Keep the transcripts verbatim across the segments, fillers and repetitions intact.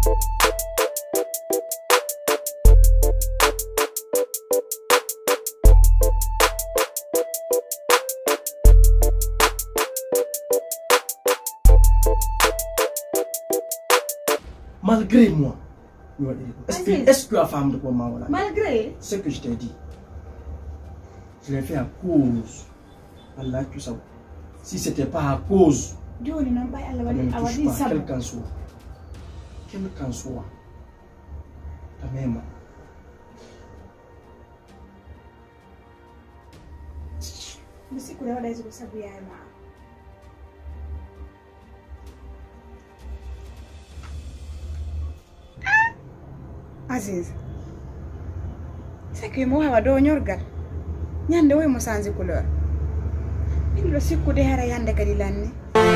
Malgré moi, est-ce que, est-ce que la femme de comment voilà? Malgré ce que je t'ai dit, je l'ai fait à cause. Allah, tout ça. Si c'était pas à cause, Dieu n'a pas Allah ne me Allah touche dit pas, ça. quel qu'en soit. Quel qu'en soit. Ta même. Mais c'est quoi les autres sabu ya ma. Aziz. C'est que moi wa do nyorgal. Nyande way mo sanzi couleur. Min lo sikku de hara yande kadi lanni.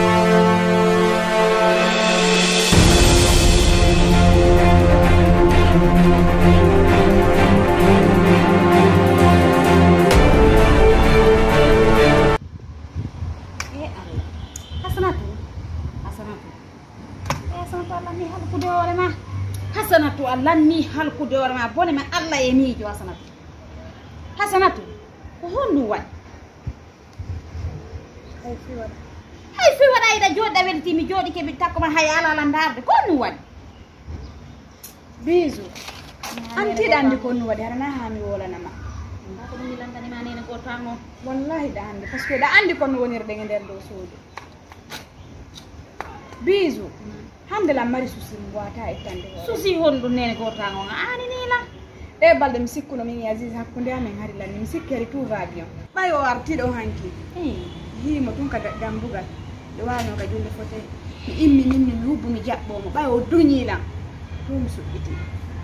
Hasanatu Allah ni halku de warma bone ma Allah e miijo hasanatu hasanatu ko hondu wad hay fi wada hay fi wada ida joda welti mi jodi ke bi takko man hay ala la ndarde ko nu wad bisu anti dandi ko nu wadi harana ha mi wola nama ko mi landani ma nene ko tango wallahi da andi parce que da andi ko nu wonir de nder do soodi bisu hande la mari susi ngwata etande susi hondu nene ko tango ani ni la e balde mi sikkuno min Aziz hakkunde amen hari la mi sikkeri tout va bien bayo artido hanki eh yi mo tun ka dambugal do wano ka jonde fote mi immi min mi lubbu mi jabbo mo bayo duñi la to mi subbiti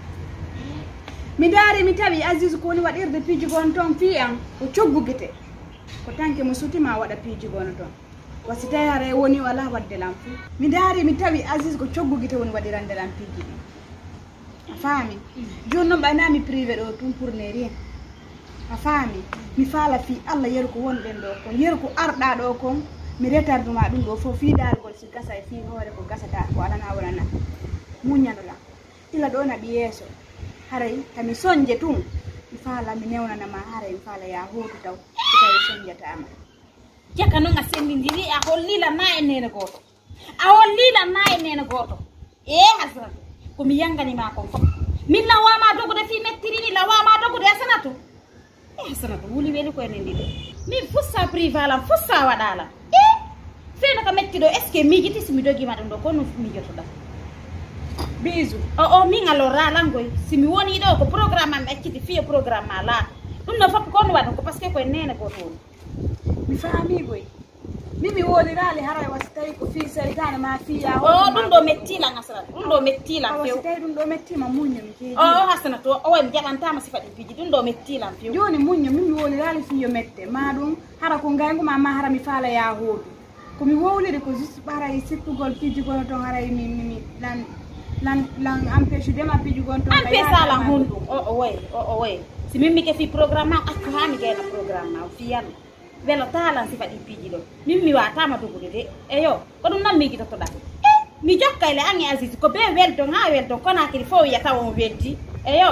mi dari mi tawi Aziz ko ni wadirde piji gon ton fi am o coggugete ko tanke mo sutima wada piji gon ton wasita yare woni wala wadde lampu mi dari mi tawi Aziz ko coggugite woni wadirande lampiji a fami jonno bayna mi privé do tum pour ne rien a fami mi fala fi Allah yeru ko wonden do ko yeru ko arda do ko mi retarduma dum do fo fi dargol si gasa e fi hore ko gasata ko alana wala munyano la ila do na biyeso haray tami sonje tum mi fala mi newnana ma haray mi fala ya hotu taw taw sonjata ama jaka no nga sendindiri a hollila na e nene goto a hollila na e nene goto e hasan ko mi yangani ma ko fo min la wa ma dogo de fi mettiri ni la wa ma dogo de hasanatu e hasanatu wuli weli ko en ndide min fussa privé la fussa wadala e fena ka metti do est ce que mi jiti simi dogi ma dum do ko no mi joto da bisu o o min alora langoy simi woni do ko programme am ekkiti fi programme la dum no fop ko no wad ko parce que ko en nene goto mi fami boy mimi woni rali haray wasitay ko fi saytane ma fi ya o dum do metti la ngasara dum do metti la few wasitay dum do metti ma munyo mi keji o hasana to o en jabanta ma sifati piji dum do metti la few joni munyo mimi woni rali fi yo mette ma dum hara ko ngangu ma ma hara mi fala ya hodu ko mi wowlide ko juste paray sittugol piji gono ton haray mi mi lan lan lan empêche de ma piji gono ton empêche sala hundu o o way o o way si mimi ke fi programme akko ha mi gayna programme fi yan velo talan sifati piji do mimmi wata ma dogude de eyo ko dum nan mi gito to da e mi jokkale angi Aziz ko be weldo nga weldo kona kiri fo ya taw on welti eyo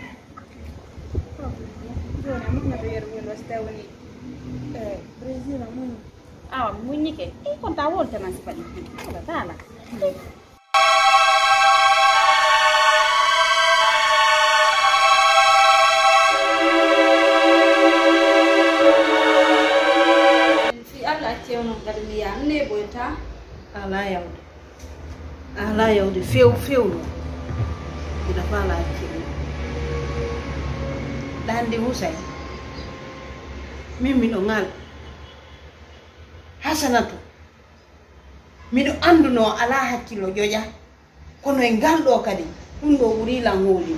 jona mo na yer wel wastawni eh Brazil mo awa munyike e kon ta wolta man sifati piji wala tala ala yawde ala yawde few fewno ida fala kiri dandi Hussein min miɗo ngal Hasanatu miɗo anduno ala hakkilo joƴa kono e ngal ɗo kadi ɗum ɗo ɓurilan hooli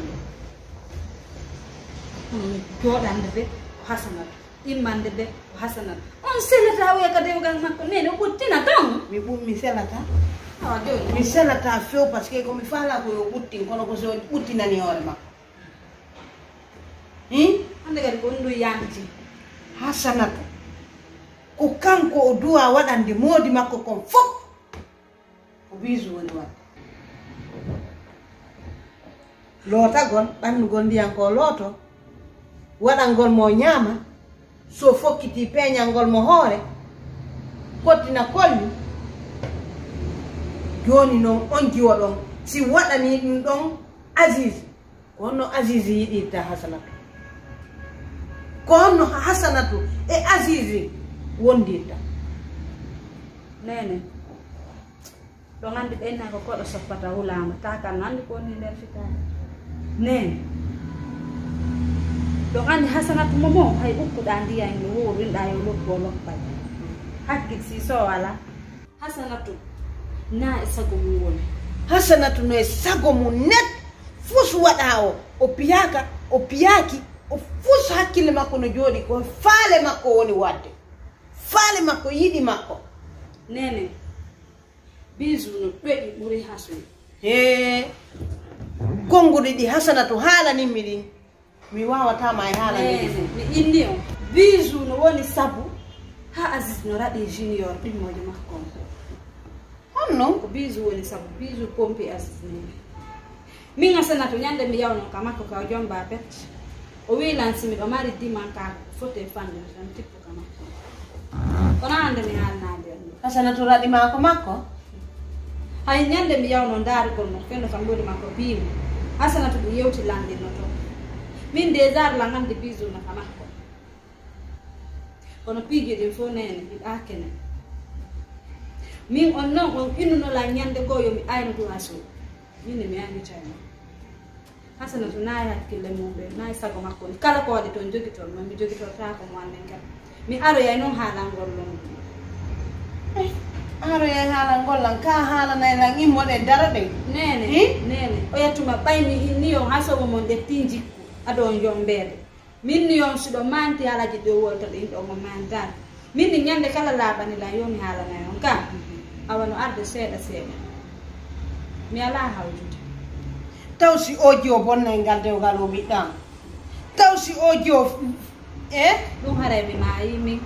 joɗande de ko Hasanatu immande de ko Hasanatu on selata o ka dewgal makko nene o ɓuttina tan mi ɓum mi selata awa joni mi selata few par ce que komi fala ko yo ɓuttin kono ko so ɓuttinani hoore ma hi hande kadi ko ndu yanti Hasanatu ko kanko o duwa waɗande moodi makko kon fof ko bisu woni wadde lootagol ɓannugol ndiyan ko looto waɗangol mo ñaama so fokkiti peeñalngol mo hoore kottina kolli joni noon on jiwa ɗon si waɗani ɗum ɗon Aziz ko honno Aziz yiɗirta Hasanatu ko honno Hasanatu e Aziz wondirta nene ɗo andi ɓenna ko koɗo soppata wulama takan andi ko woni nder fitare nene ɗo andi Hasanatu momo hay ɓukkuɗa ndiyange wurinɗa yo lobbo loppay hakkil si so wala Hasanatu na e sago mum woni Hasanatu no e sago mum net fus waɗa o o piyaka o piyaki o fus hakkille makko no jooɗi ko faale makko woni wadde faale makko yiɗi makko nene bisu no ɓeɗi ɓuri hasu he gonguɗi ɗi Hasanatu haalanimmi ɗin mi wawatama e haalanimi mi inni o bisu no woni sabu ha Aziz no raɗi junior ɗimmoje makko honno ko bisu woni sabu bisu pompi Aziz nene min Hasanatu ñande mi yawno ka makko ka jomba pet o wilansi miɗo mari diman ka fote fande tan tippu ka makko kono hande mi haalnade Hasanatu raɗima ko makko hay ñande mi yawno daarugol mo fendo kam ɓuri makko biimi Hasanatu ɗum yewti landinno to min déjà la hande bisu no ka makko kono piiji ɗin fof nene hiɗa kene min on noon on innunola ñande goo yomi ayno duwa suuɗ min ne mi andi cayno Hasanatu nayi hakkille mum ɓe nayi sago makko ni kala ko waɗi toon jogitol ma mi jogitortako mo annen kam mi aroyay noon haalangol lon aroyay haalangol lan ka haalanaylan immoɗe dara ɗe nene nene o yettuma ɓaymi ni on ha sobo mon ɗetti jikku aɗon yombeede min ni on siɗo manti haalaji ɗo wolta ɗe yimɗo mo mantani min ni ñande kala laaɓani lan yomi haalanay on kam awa no arde seeɗa seeɗa mi ala hawjude taw si oji o bonnay ngal dewgal o ɓiɗɗama taw si oji o e ɗum haray mi maayi min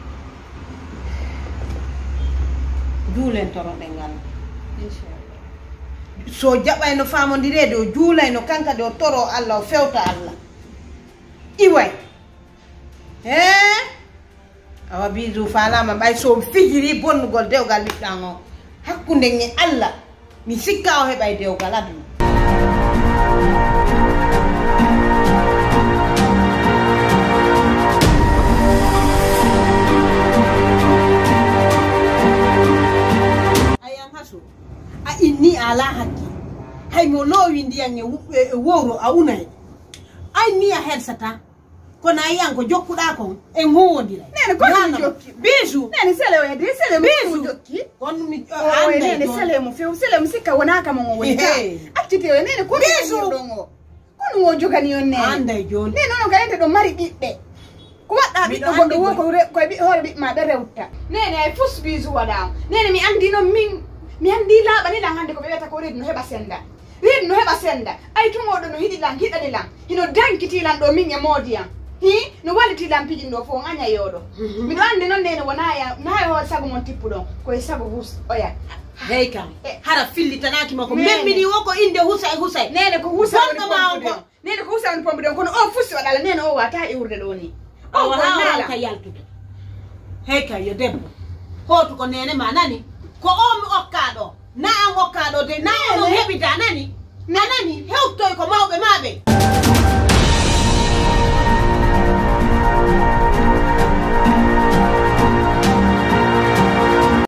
juulen toroɗe ngal inchallah so jaɓayno famodirede o juulayno kanka de o toro Allah o fewta Allah iway he awa bisu falama ɓay so fijiri bonnugol dewgal ɓiɗɗan o hakkude e Allah mi sikka o heɓay dewgal aduna ayan hasu a inni ala hakki hay mo lowi ndiyan e wowro a unay ay ni a hersata kono a yiyan ko jokkuɗa kon en howodira nene kono jokki bisu nene sele o yede sele mo jokki kono mi o nene sele mo few sele mo sikka wona kam o woni ka actite o nene kono bisu ɗon o kono o jogani on nene anday joni nene non kayente ɗo mari ɓiɓɓe ko waɗɗa ɓiɗɗo goɗɗo wo ko koye hoore ɓiɓɓe ma ɓe rewta nene ay fus bisu waɗama nene mi andi noon min mi andi laaɓani lan hande ko ɓe wiyata ko reedu no heɓa senda reedu no heɓa senda ay tumoɗo no hiɗi lan hiɗani lan hino dankitilan ɗo min e moodiyam hi no wallitilan pijin ɗo fo on aña yoɗo miɗo andi noon nene wonaya nayi ho sago mon tippuɗon koye sago hus oya hey kam hara fillitanaki mako memmini wo ko inde husay husay nene ko husa gonɗo ma on ko nene ko husa woni pompe ɗon kono o fusti waɗala nene o wata iwurde ɗo ni o haala ka yaltude hey kay yo debbo hotu ko nene ma nani ko o mi okkaɗo na an okkaɗo de na on heɓita nani nanani hewtoy ko mawɓe maɓe